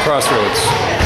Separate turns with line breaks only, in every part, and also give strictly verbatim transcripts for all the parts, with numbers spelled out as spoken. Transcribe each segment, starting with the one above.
Crossroads.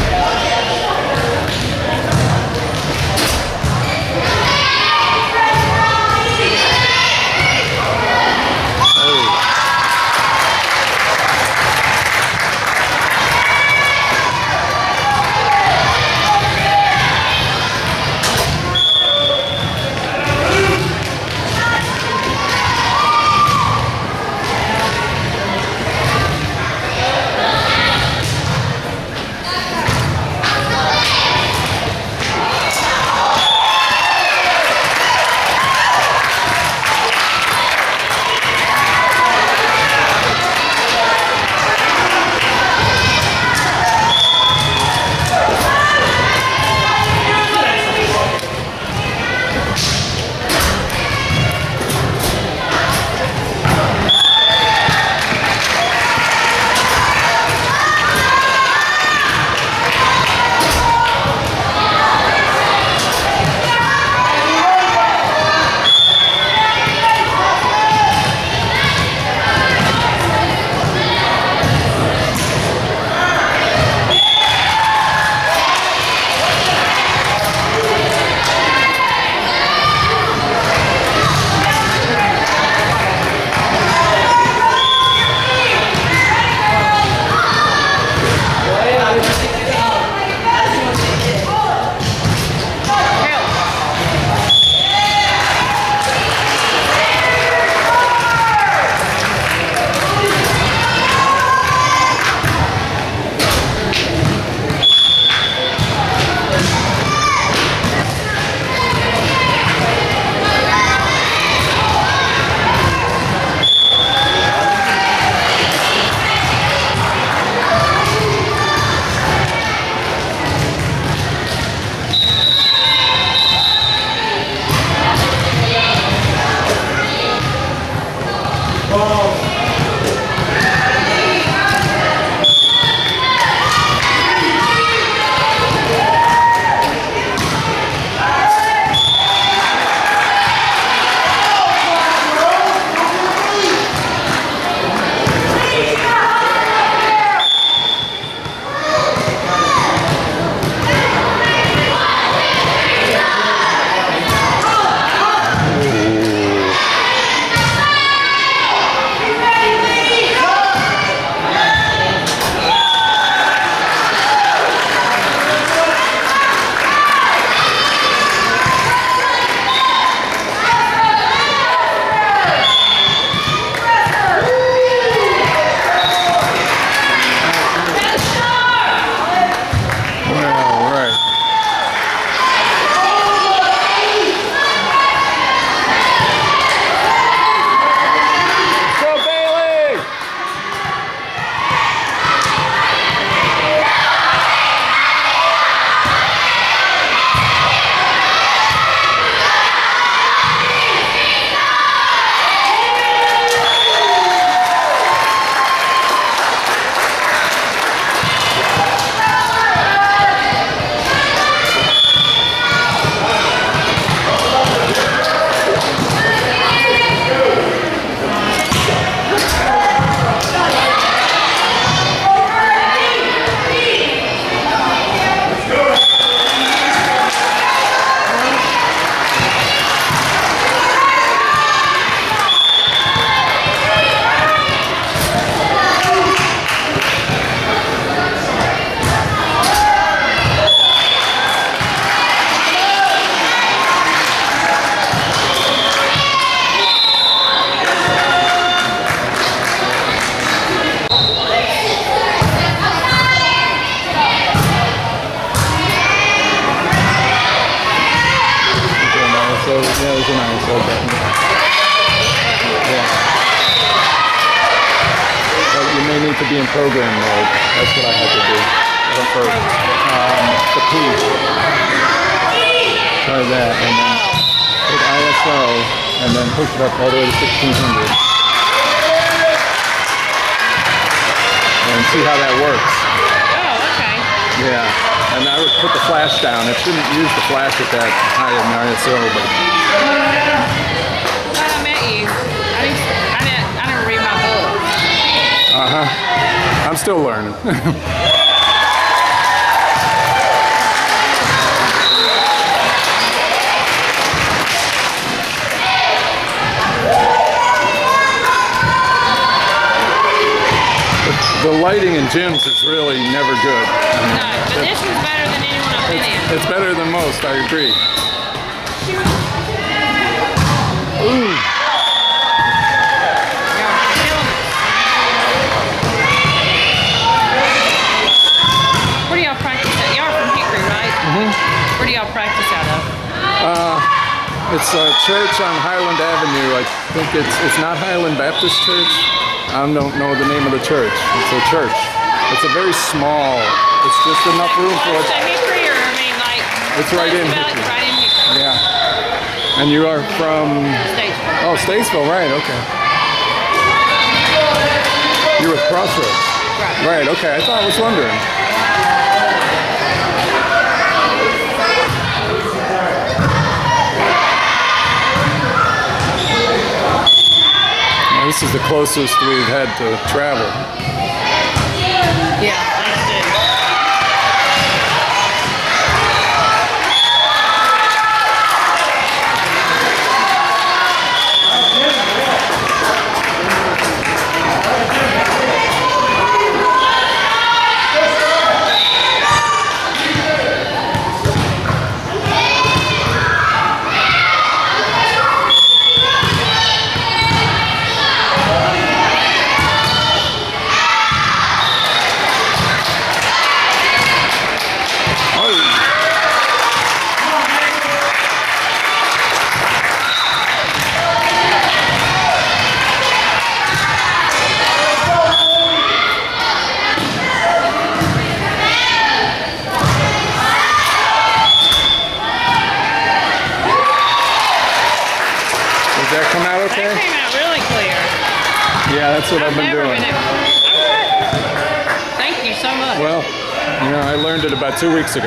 to be in program mode. That's what I had to do. For um, the P. Try that, and then hit I S O, and then push it up all the way to sixteen hundred. And see how that works.
Oh, okay.
Yeah, and I would put the flash down. It shouldn't use the flash at that high in I S O, but...
Glad I met you. I didn't, I didn't, I didn't read my book.
Uh-huh. I'm still learning. the lighting in gyms is really never good. I mean,
No, but this was better than anyone I've been in.
it's better than most, I agree. Ooh.
Y'all are killing it. Where do y'all practice at? Y'all are from Hickory, right?
Mm-hmm.
Where do y'all practice out of?
Uh, it's a church on Highland Avenue. I think it's it's not Highland Baptist Church. I don't know the name of the church. It's a church. It's a very small. It's just enough room for
Close
it.
to Hickory, or I mean, like
It's right
close
in
to Valley-
Hickory.
Right in Hickory.
Yeah. And you are from?
Statesville.
Oh, Statesville, right? Okay. You're with Crossroads.
Right.
Right. Okay. I thought I was wondering. This is the closest we've had to travel.
Yeah, that's it.
Did that come out okay?
That came out really clear.
Yeah, that's what I've,
I've
been
never
doing.
been able. Okay. Thank you so much.
Well, you know, I learned it about two weeks ago.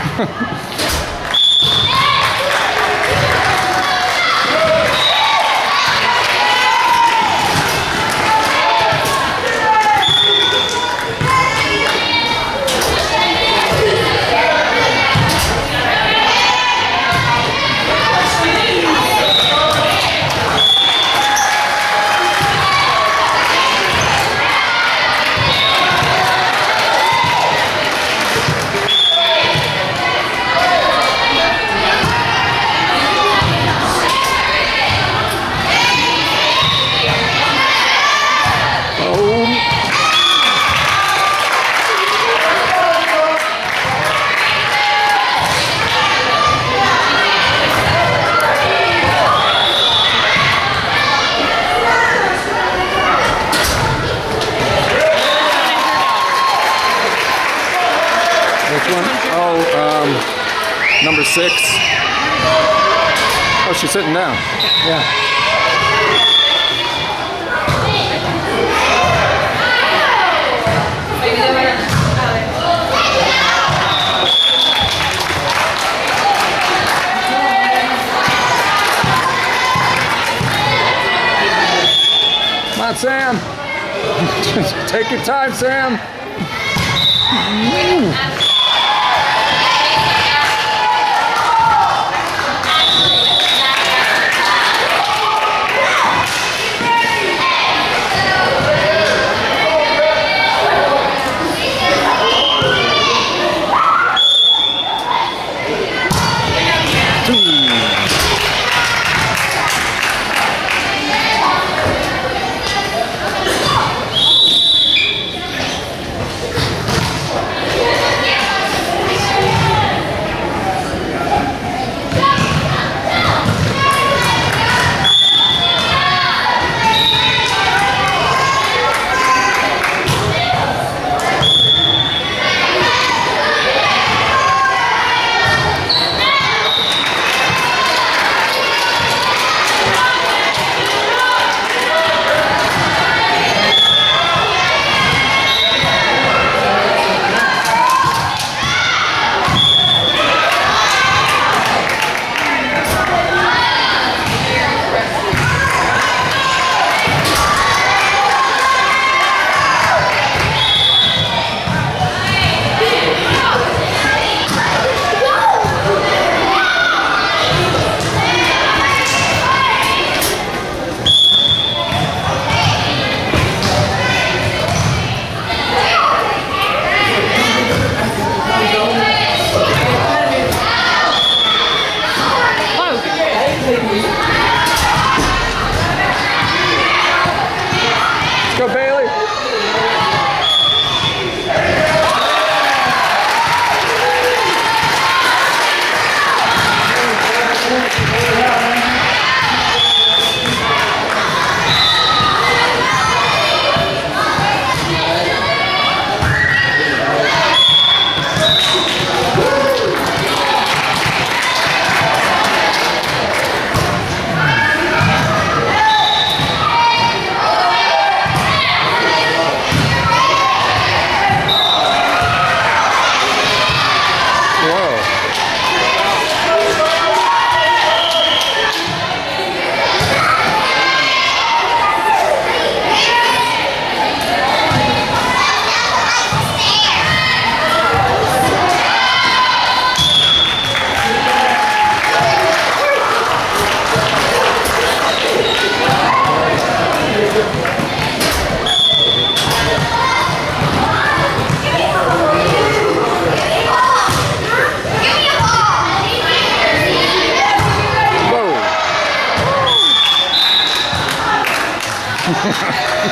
Which one? Oh, um, number six. Oh, she's sitting down. Yeah. Come on, Sam. Take your time, Sam.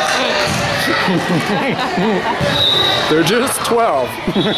They're just twelve.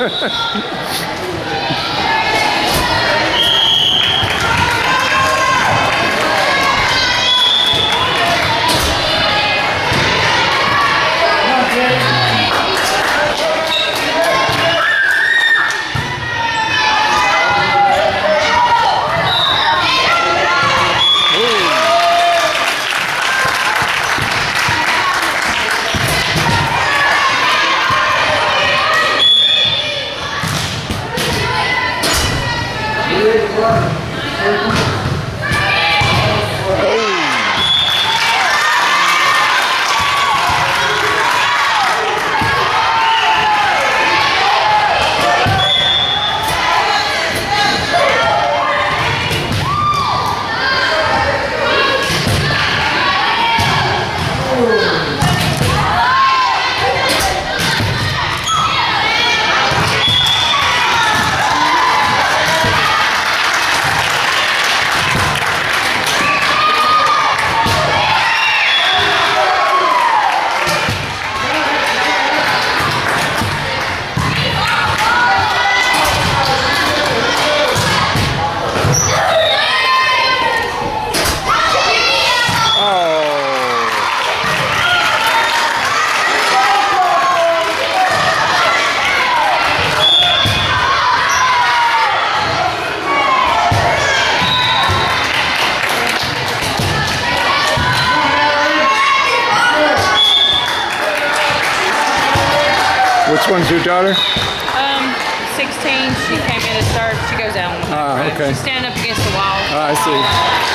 Which one's your daughter?
Um, sixteen. She came in to start. She goes out on the
Ah,
road.
okay.
She's standing up against the wall.
Ah, I see.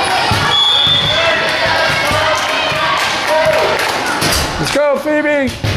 Let's go, Phoebe!